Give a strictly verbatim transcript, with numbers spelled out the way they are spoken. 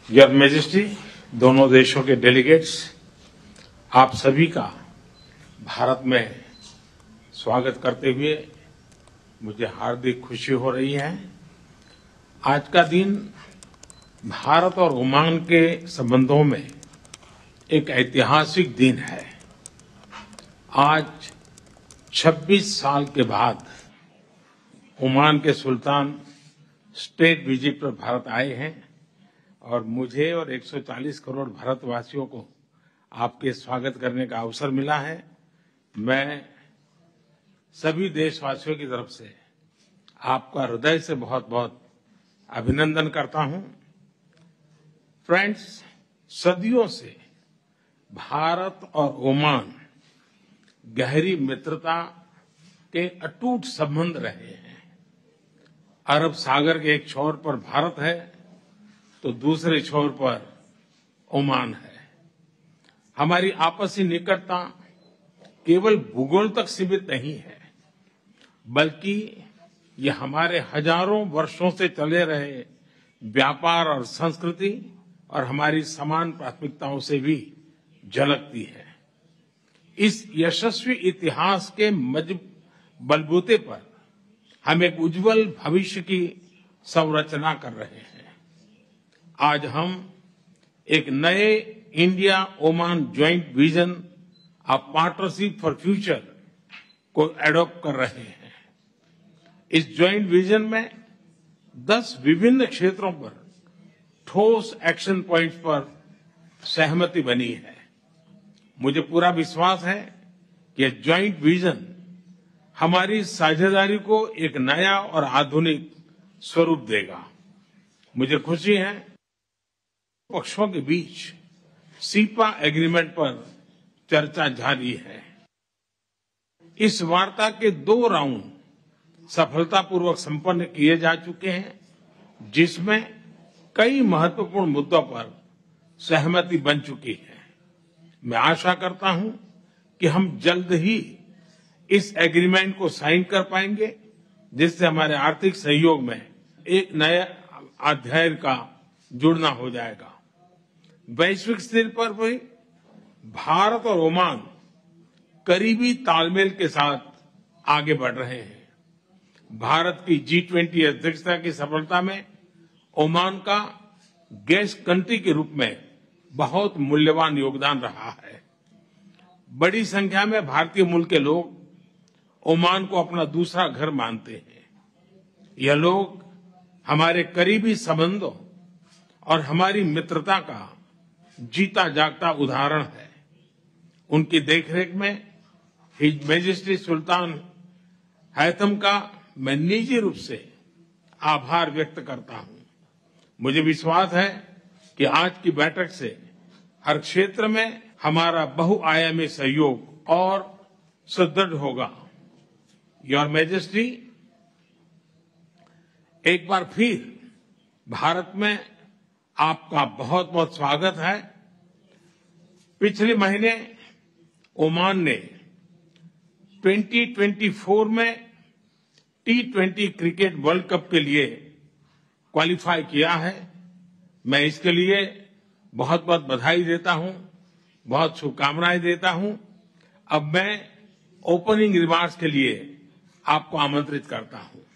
Your majesty, दोनों देशों के डेलीगेट्स, आप सभी का भारत में स्वागत करते हुए मुझे हार्दिक खुशी हो रही है। आज का दिन भारत और ओमान के संबंधों में एक ऐतिहासिक दिन है। आज छब्बीस साल के बाद ओमान के सुल्तान स्टेट विजिट पर भारत आए हैं और मुझे और एक सौ चालीस करोड़ भारतवासियों को आपके स्वागत करने का अवसर मिला है। मैं सभी देशवासियों की तरफ से आपका हृदय से बहुत बहुत अभिनंदन करता हूं। फ्रेंड्स, सदियों से भारत और ओमान गहरी मित्रता के अटूट संबंध रहे हैं। अरब सागर के एक छोर पर भारत है तो दूसरे छोर पर ओमान है। हमारी आपसी निकटता केवल भूगोल तक सीमित नहीं है, बल्कि ये हमारे हजारों वर्षों से चले रहे व्यापार और संस्कृति और हमारी समान प्राथमिकताओं से भी झलकती है। इस यशस्वी इतिहास के बलबूते पर हम एक उज्जवल भविष्य की संरचना कर रहे हैं। आज हम एक नए India Oman joint vision of partnership for future को एडॉप्ट कर रहे हैं। इस ज्वाइंट विजन में दस विभिन्न क्षेत्रों पर ठोस एक्शन पॉइंट्स पर सहमति बनी है। मुझे पूरा विश्वास है कि यह ज्वाइंट विजन हमारी साझेदारी को एक नया और आधुनिक स्वरूप देगा। मुझे खुशी है पक्षों के बीच सीपा एग्रीमेंट पर चर्चा जारी है। इस वार्ता के दो राउंड सफलतापूर्वक संपन्न किए जा चुके हैं, जिसमें कई महत्वपूर्ण मुद्दों पर सहमति बन चुकी है। मैं आशा करता हूं कि हम जल्द ही इस एग्रीमेंट को साइन कर पाएंगे, जिससे हमारे आर्थिक सहयोग में एक नए अध्याय का जुड़ना हो जाएगा। वैश्विक स्तर पर भी भारत और ओमान करीबी तालमेल के साथ आगे बढ़ रहे हैं। भारत की जी ट्वेंटी अध्यक्षता की सफलता में ओमान का गेस्ट कंट्री के रूप में बहुत मूल्यवान योगदान रहा है। बड़ी संख्या में भारतीय मूल के लोग ओमान को अपना दूसरा घर मानते हैं। यह लोग हमारे करीबी संबंधों और हमारी मित्रता का जीता जागता उदाहरण है। उनकी देखरेख में हिज मैजेस्टी सुल्तान हैथम का मैं निजी रूप से आभार व्यक्त करता हूं। मुझे विश्वास है कि आज की बैठक से हर क्षेत्र में हमारा बहुआयामी सहयोग और सुदृढ़ होगा। योर मैजेस्टी, एक बार फिर भारत में आपका बहुत बहुत स्वागत है। पिछले महीने ओमान ने दो हज़ार चौबीस में T twenty cricket world cup के लिए क्वालिफाई किया है। मैं इसके लिए बहुत बहुत बधाई देता हूं, बहुत शुभकामनाएं देता हूं। अब मैं ओपनिंग रिमार्क्स के लिए आपको आमंत्रित करता हूं।